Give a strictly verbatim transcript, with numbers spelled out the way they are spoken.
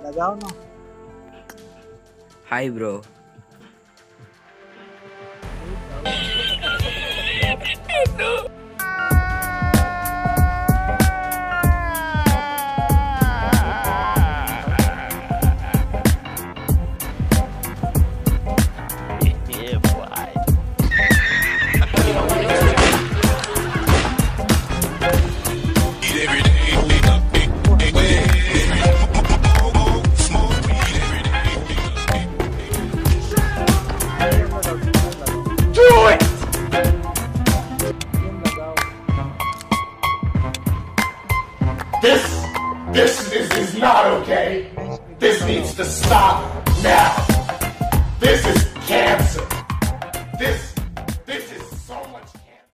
लगाओ ना। Hi bro. This, this is, is not okay. This needs to stop now. This is